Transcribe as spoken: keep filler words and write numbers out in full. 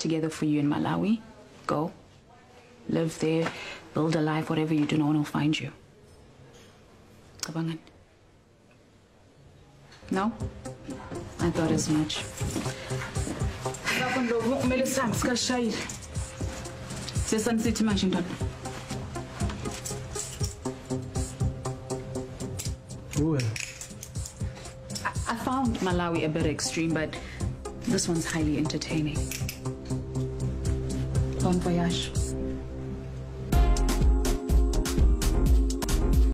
together for you in Malawi. Go. Live there. Build a life. Whatever you do, no one will find you. Kabangan. No? I thought as much. Who? I found Malawi a bit extreme, but this one's highly entertaining. Bon voyage.